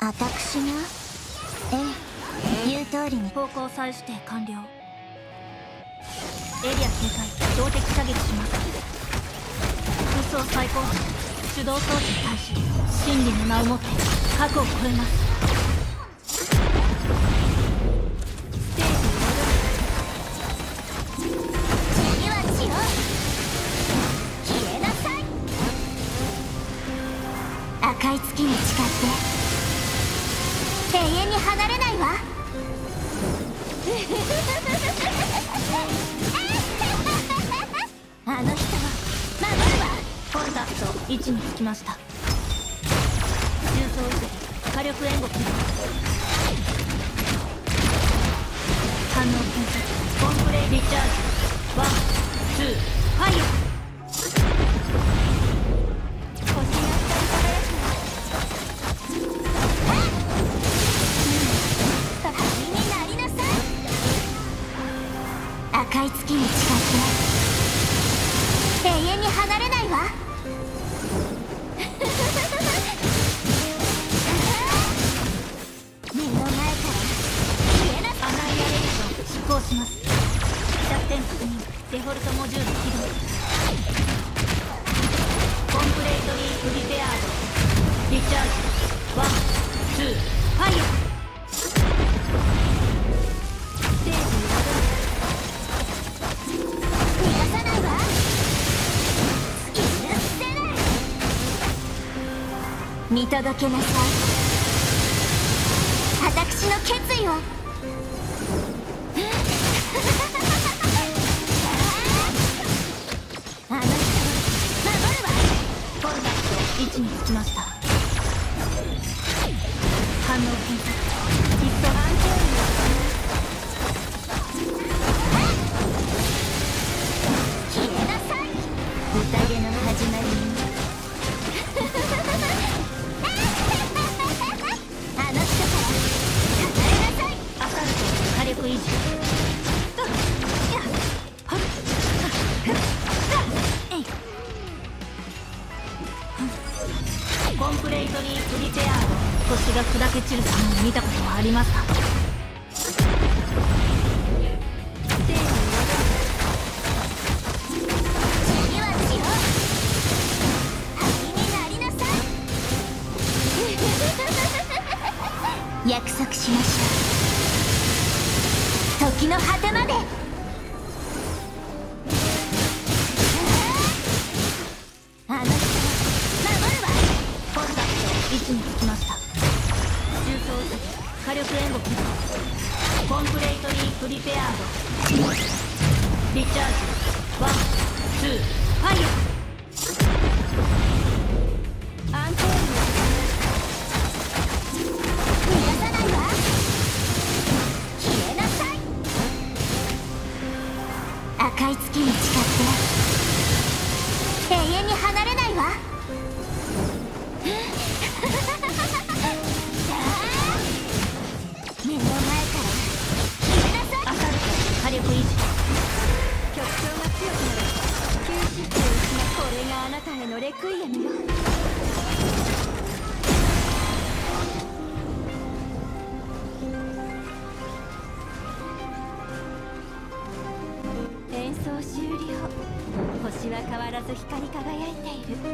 私が言う通りに方向再指定完了。エリア警戒、標的射撃します。武装最高峰、手動装置に対し真理の名をもって核を超えます。ステージに戻る。 次は血を消えなさい。赤い月に誓って永遠に離れないわ。あの人を守るわ。 コンタクト位置につきました。重装移籍、火力援護起動。反応検索、コンプレイリチャージ。ワン、ツー、ファイヤー。 赤い月に誓って永遠に離れないわ。目の前から消えなさい。 アナイアレーション執行します。弱点確認、デフォルトモジュール起動。コンプレートリープリペアード。リチャージ。ワン、ツー、ファイヤー。ステージに戻る。 見届けなさい。私の決意を。あの人を守るわ。 コンタクト位置につきました。反応検索、ヒットアンテール。 消えなさい。宴の始まりに。 維持。コンプレートリープリペアード。星が砕け散る様を見たことはありますか？ 次は血を灰になりなさい。約束しましょう。時の果てまで。あの人を守るわ。 コンタクト位置につきました。重装移籍、火力援護起動。コンプレートリープリペアード。リチャージ。ワン、ツー、ファイヤー。アンテール。 逃がさないわ。消えなさい。赤い月に誓って永遠に離れないわ。目の前から消えなさい。 アサルト火力維持。 曲調が強くなる。吸収ってこれがあなたへのレクイエムよ。演奏終了。星は変わらず光り輝いている。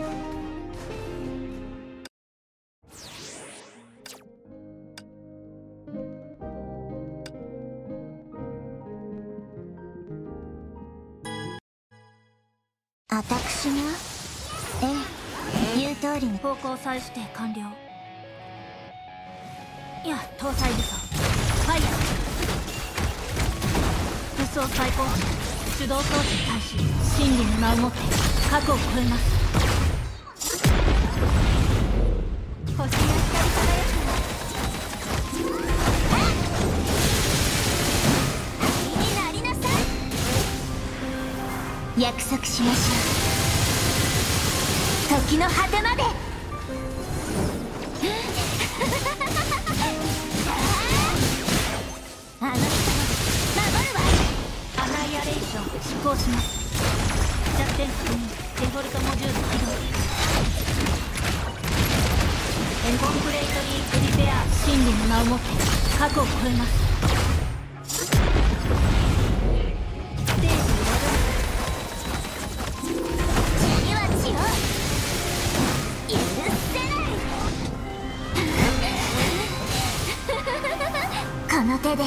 私が言う通りに。 方向再指定完了。いや、搭載武装ファイヤー。武装最高峰、手動装置に対し真理の名をもって核を超えます。 星が光り輝く。 灰になりなさい。約束しましょう。時の果てまで。あの人を守るわ。 アナイアレーション執行します。弱点確認、デフォルトモジュール起動。コンプレートリープリペアード。 真理の名をもって過去を超えます。 ステージに戻る。 血には血を許せない。この手で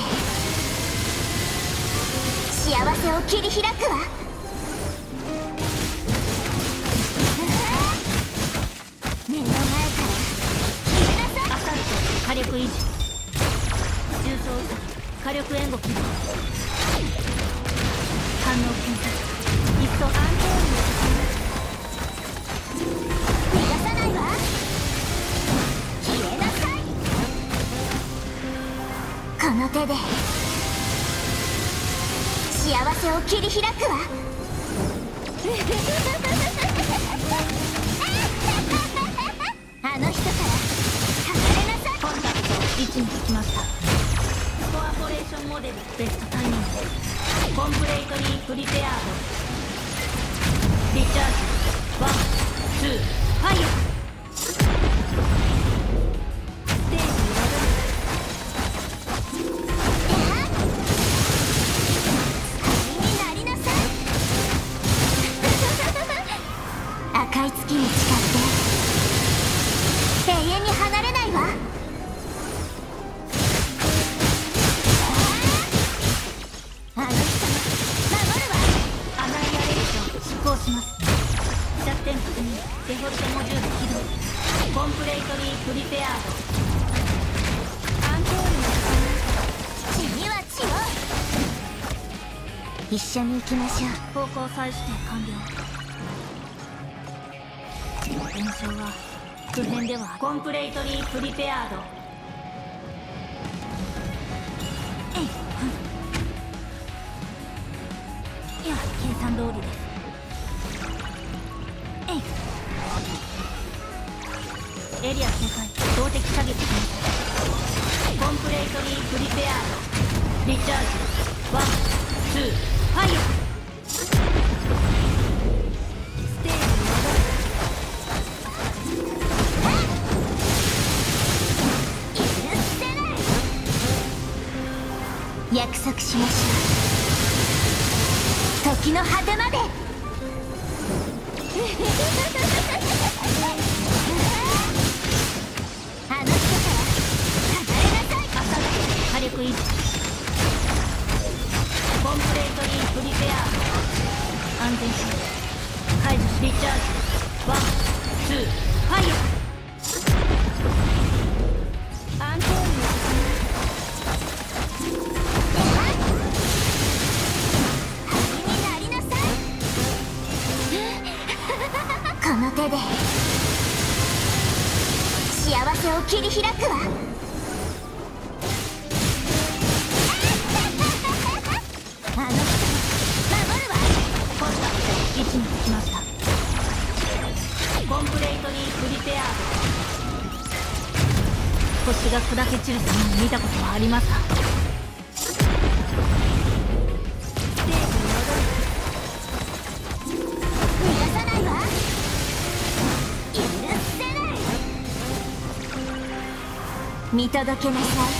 幸せを切り開くわ。目の前から消えなさい。 アサルト火力維持、重装うさぎ火力援護起動、反応検索、一層安定逃がさないわ。消えなさい。この手で幸せを切り開くわ。あの人から離れなさい。 コンタクト位置につきました。コアポレーションモデルベストタイミング、コンプレイトリープリペアード、リチャージワンツーファイヤー。 ステージに戻る。 になりなさい。赤い月に誓って永遠に離れないわ。あの人守るわ。 アナイアレーション執行します。弱点確認、デフォルトモジュール起動、コンプレイトリープリペアード、 アンコールの血には血を。一緒に行きましょう。 方向再指定完了。炎症は不変では。コンプレイトリープリペアード、いや計算通りです。エリア警戒、動的射撃します。コンプレイトリープリペアード、リチャージワンツーファイヤー。 ステージに戻る。 許せない。約束しましょう。時の果てまで。あの人から離れなさい。 アサルト火力維持、コンプレイトリープリペアード、安全装置解除し、リチャージワンツーファイヤー。 アンコールのになりなさい。この手で幸せを切り開くわ。あの人守るわ。 コンタクト位置につきました。コンプレイトリープリペアード、星が砕け散る様を見たことはありますか。 ステージに戻る。 逃がさないわ。許せない。見届けなさい。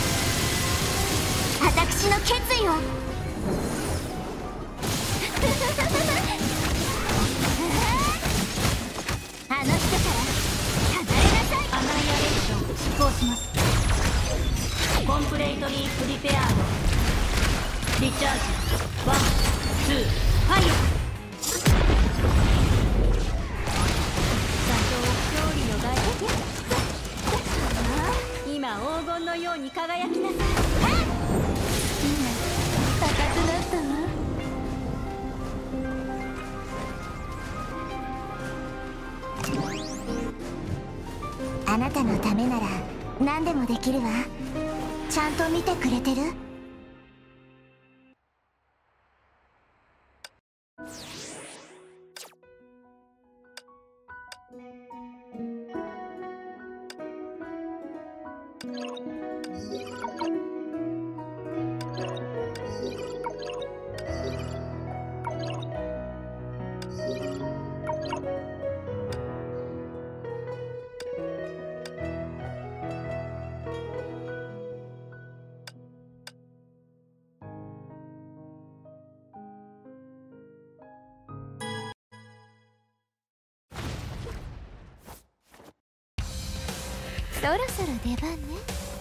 私の決意を。あの人から離れなさい。 アナイアレーション執行します。コンプレイトリープリペアード、リチャージワンツーファイヤー。 座標勝利の大今黄金のように輝きなさい。 今赤くなったわ。あなたのためなら何でもできるわ。ちゃんと見てくれてる？ そろそろ出番ね。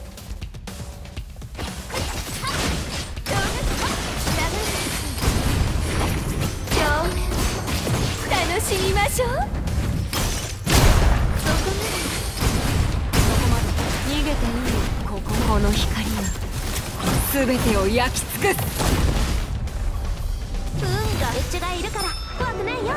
楽しみましょう。そこまで逃げていいよ。この光が全てを焼き尽くす。 うちがいるから怖くないよ。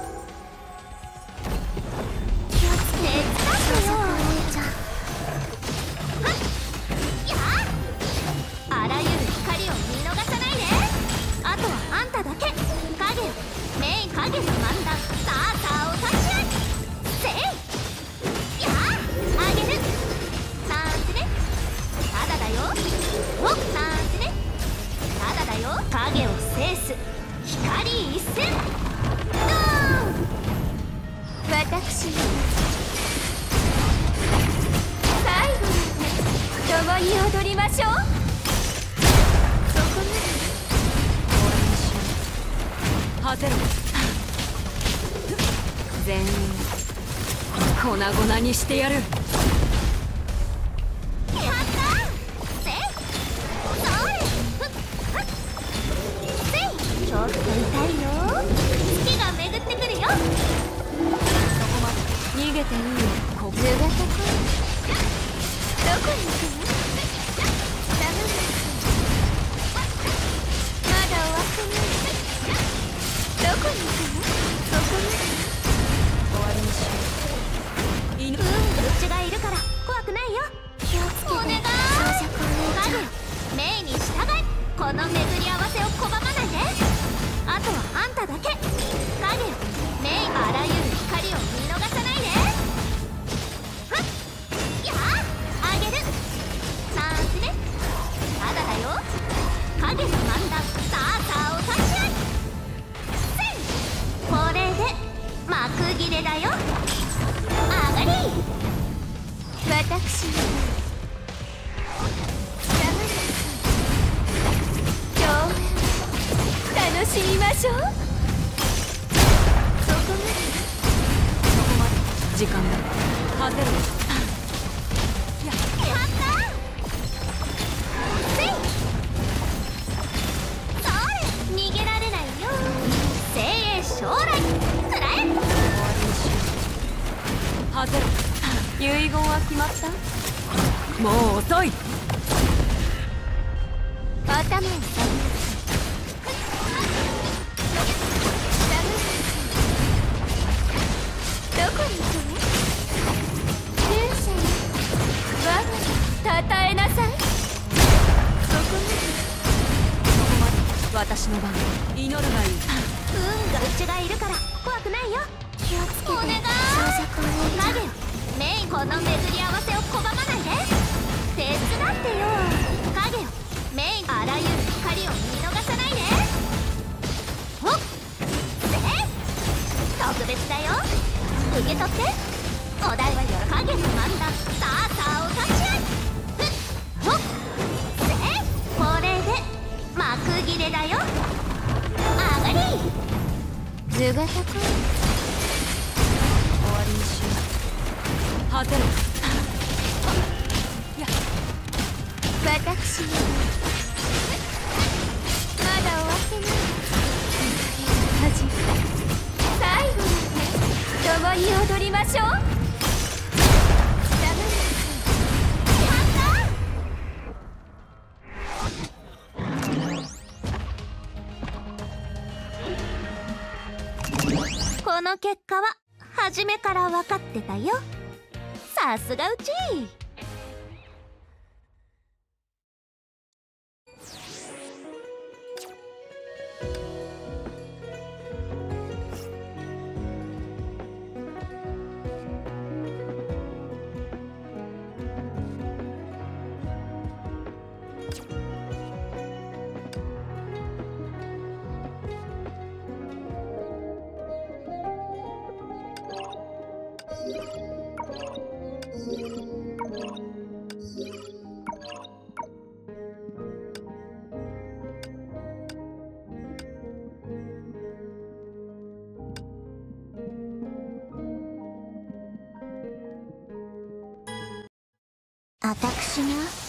気をつけて。手伝ってよお姉ちゃん。はっやあ、あらゆる光を見逃さないで。あとはあんただけ。影よメイン影の漫談。さあお立ち会いせいやあ、あげるなんてね。ただだよおなんてね。ただだよ影を制す光一閃。ドーン。私最後まで共に踊りましょう。そこまで果てろ。全員粉々にしてやる。 ちょっと痛いよ。月が巡ってくるよ。 逃げていいよ。ここ図が高い。どこに行くの？ダメです。まだ終わってない。どこに行くの？そこに終わりにしよう。 うちがいるから怖くないよ。気をつけて。お願い。影メイに従い。この巡り合わせを拒まないで。あとはあんただけ。影メイあらゆる光を見逃さないで。はっやあ、あげるなんてね。ただだよ影の漫談。さあお立ち会いせい。これで幕切れだよ。あがり私の楽しみましょう。そこまで時間だ。果てろ。 やったせい。それ逃げられないよ。精鋭将来くらえ。 終わりにしよう。果てろ。遺言は決まった？もう遅い。 頭を下げる。どこに行くの？勇者に我がたたえなさい。そこまで私の番。祈るがいい。 うちがいるから怖くないよ。気をつけて。お願い。影よメインこの巡り合わせを拒まないで。手伝ってよ影よメインあらゆる光を見逃さないで。ほっ特別だよ。受け取って。お題は影の漫談。さあお立ち会いほっこれで幕切れだよ。あがり図が高い。 終わりにしよう。果てろ。 私のまだ終わってない。最後まで共に踊りましょう。ダメです。この結果は初めから分かってたよ。さすがうち。 私が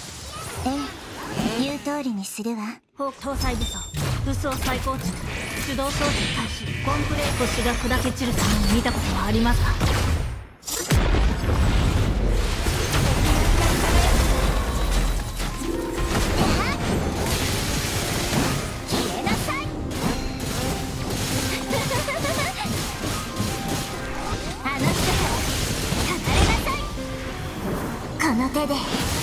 言う通りにするわ。 砲搭載武装武装再構築手動装置開始コンプレート星が砕け散る様を見たことはありますか？ 消えなさいあの人から離れなさい。この手で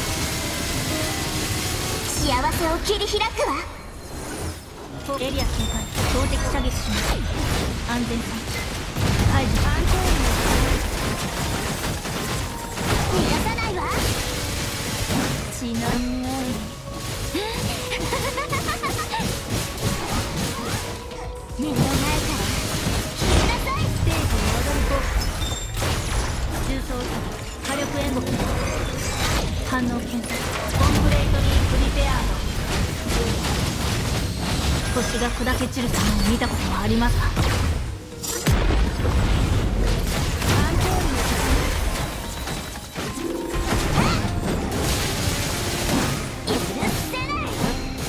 幸せを切り開くわ。 エリア警戒標的射撃します。安全装置解除。 逃がさないわ。 血の匂い目の前から消えなさい。 ステージに戻る効果重装火力援護機能反応検索コンプレートリープリペアード星が砕け散る様を見たことはありますか？ 許せない。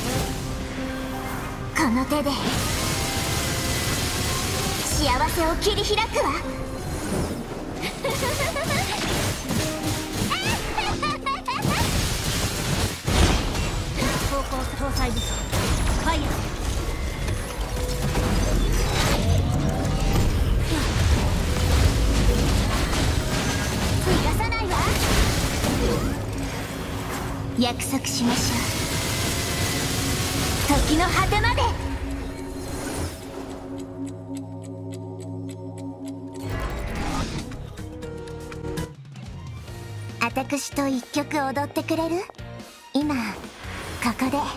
この手で幸せを切り開くわ。 方向搭載武装ファイヤー逃がさないわ。約束しましょう。時の果てまで。私と一曲踊ってくれる？今ここで。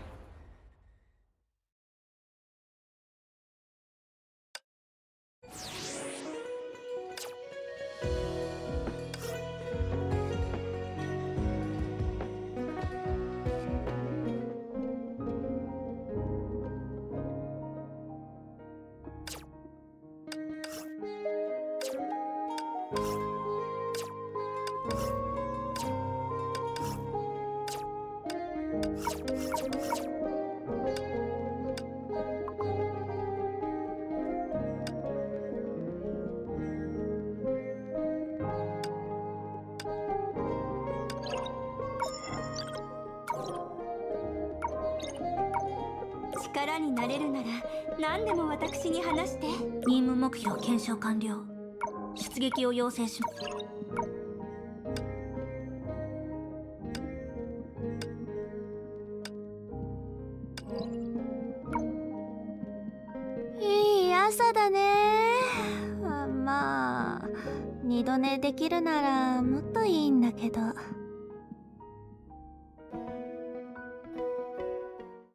力になれるなら何でも私に話して。 任務目標検証完了出撃を要請します。 いい朝だね。まあ二度寝できるならもっといいんだけど。